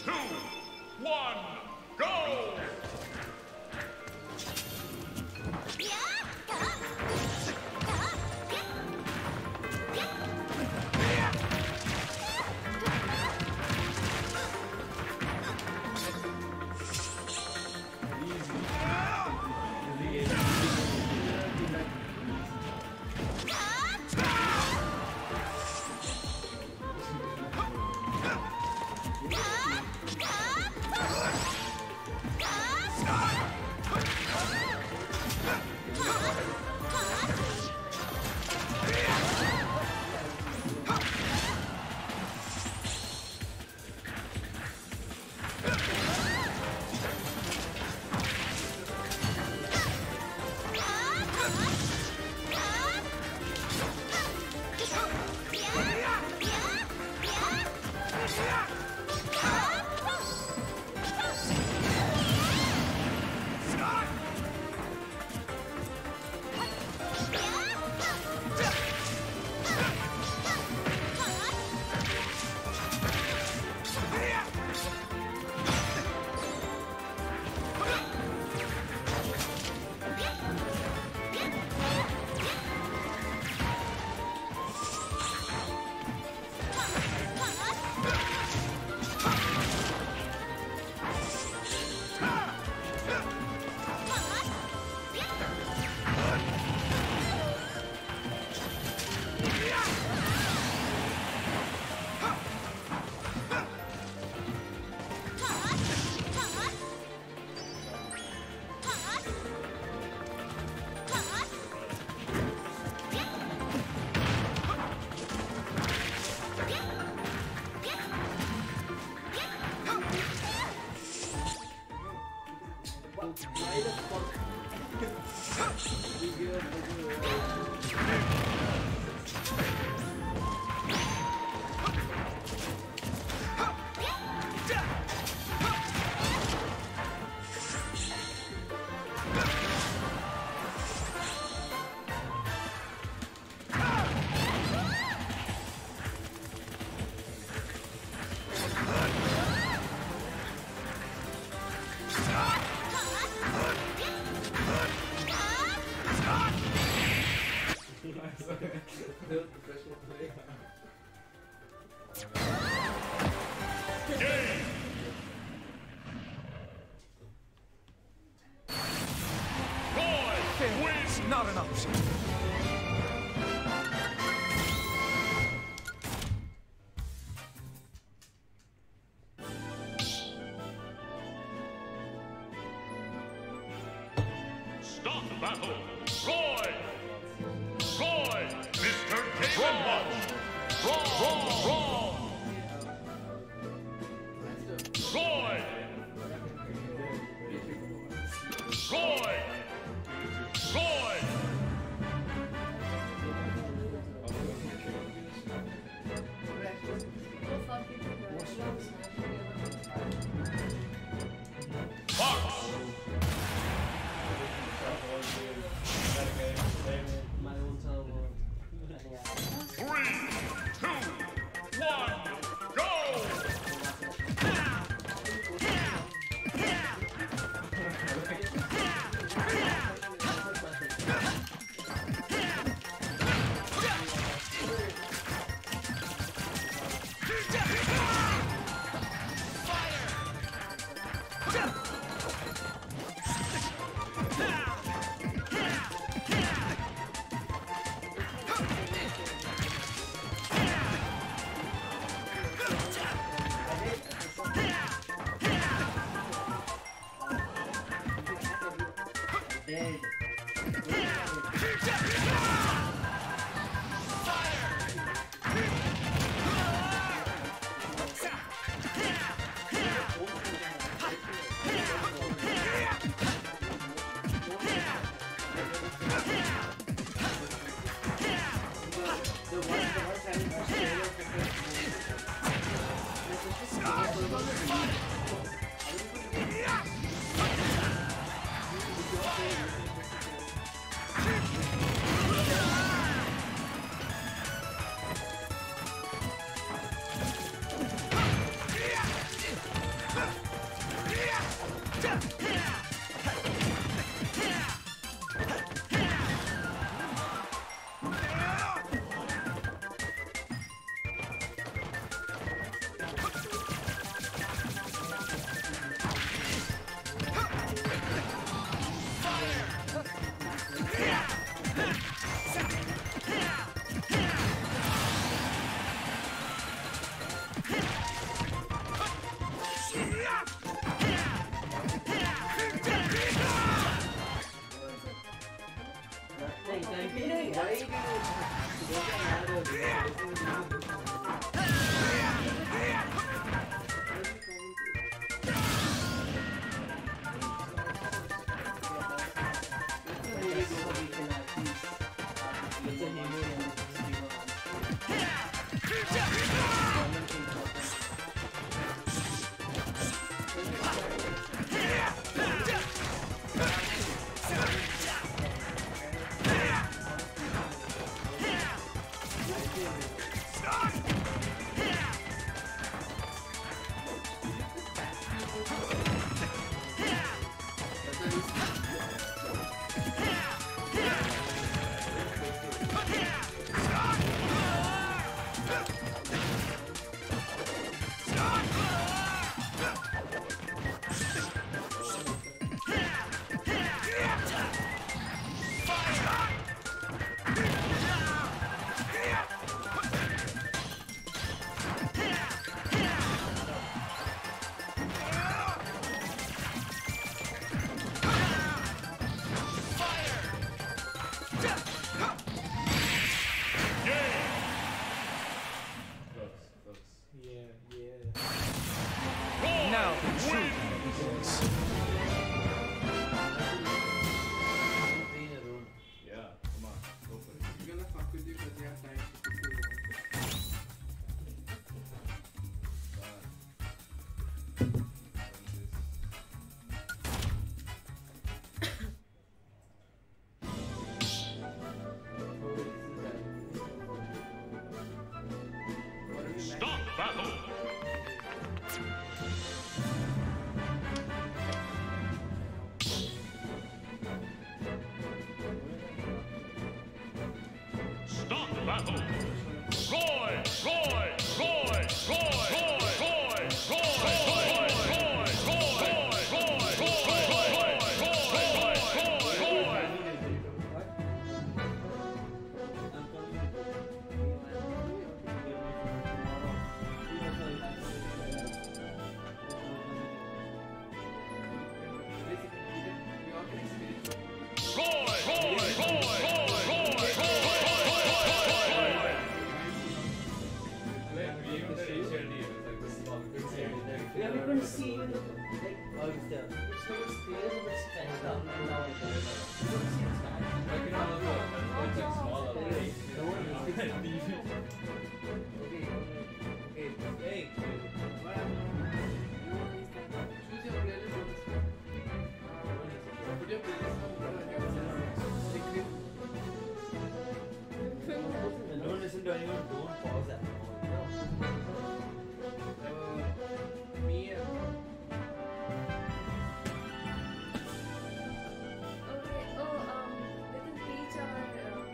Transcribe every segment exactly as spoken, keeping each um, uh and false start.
two, one, go! Not an option. Stop the battle! Roy! Roy! Mister Game and Watch! Wrong! Wrong! Roy! Roy! Roy! Fox! Three, two, Now the truth begins. Yeah, come on, go for it. I'm gonna fuck with you because you have time to do Stop battle. Stop battle. Roy, Roy, Roy, Roy, Roy, Roy, Roy, Roy, Roy, Yeah, we couldn't see even the, like, how it's there. It's like it's clear, but it's stretched out and now it's there. We couldn't see the sky. Like, you know, it's like small already. No one is okay, okay, hey. What happened? Choose your playlist on this one. Put your playlist on secret. Don't listen to anyone, don't pause that. Uh, me and Okay, oh, um, within Peach or uh, Zelda?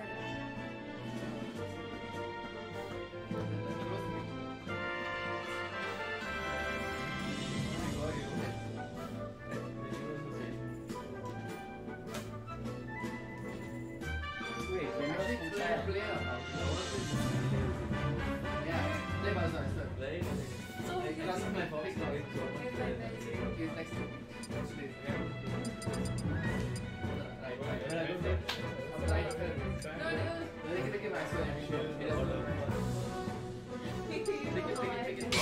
Wait, when actually was play Pucha? play now. Yeah, play Bazaar, sir. Right? So, Like, okay, class of my box now. fine, fine. Okay, it's next to me. Today. Right, right, When I right. go there, I'm right here. No, no. Take it, take it, Max. He doesn't know. Take it, take it, take it.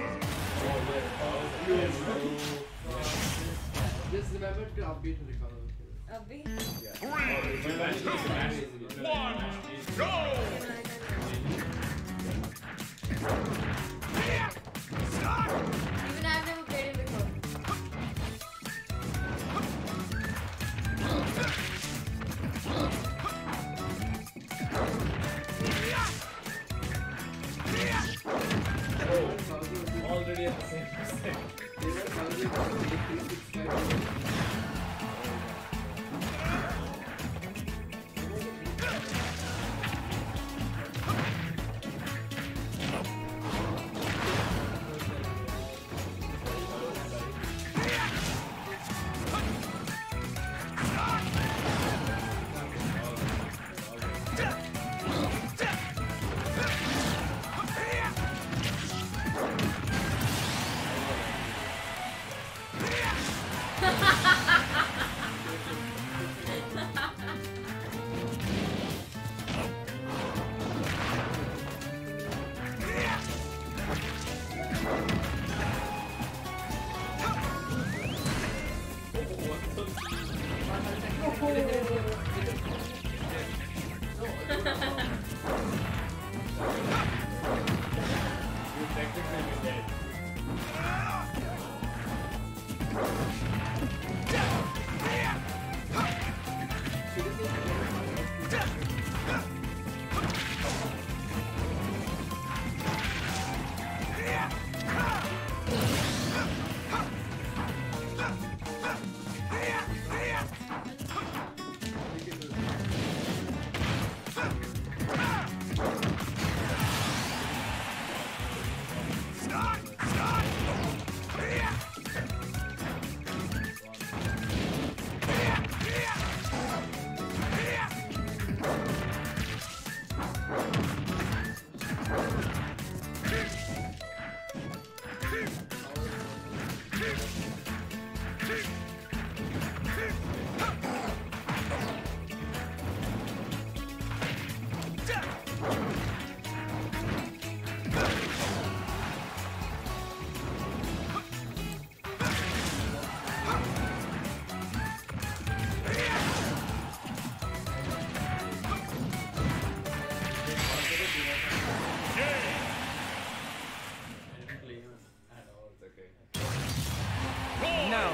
Just remember to upbeat to recover. Abhi? Three, two, one, go! Even I've never played it before. Already at the same percent. They were probably about eight, three, six, five.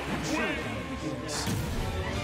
wins!